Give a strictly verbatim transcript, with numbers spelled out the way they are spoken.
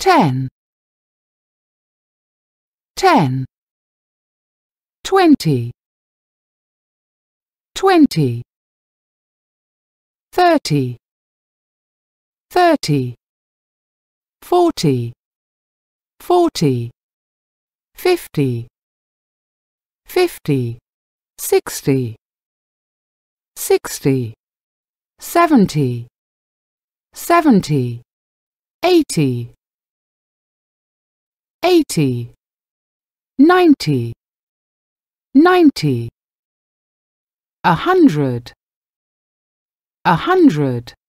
ten, ten, twenty, twenty, thirty, thirty, forty, forty, fifty, fifty, sixty, sixty, seventy, seventy, eighty, eighty, ninety, ninety, a hundred, a hundred,